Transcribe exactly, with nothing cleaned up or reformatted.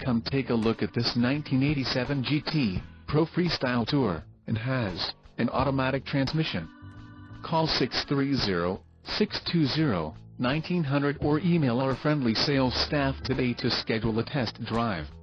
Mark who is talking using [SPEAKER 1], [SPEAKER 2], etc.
[SPEAKER 1] Come take a look at this nineteen eighty-seven G T Pro Freestyle Tour, and has an automatic transmission. Call six three zero, six two zero, one nine zero zero or email our friendly sales staff today to schedule a test drive.